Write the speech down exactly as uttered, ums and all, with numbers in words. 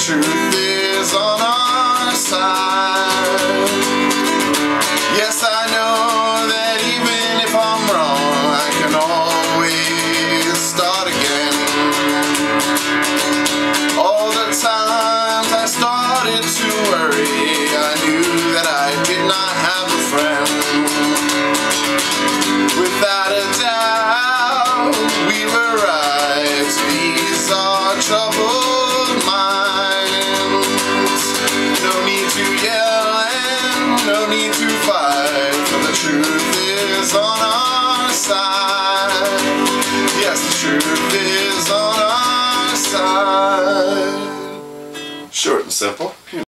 truth is on our side. Yes, I know that even if I'm wrong, I can always start again. All the times I started to worry, I knew that I did not have a friend. Without a doubt, we were right to ease our troubled minds. No need to yell and no need to fight, for the truth is on our side. Yes, the truth is on our side. Short and simple.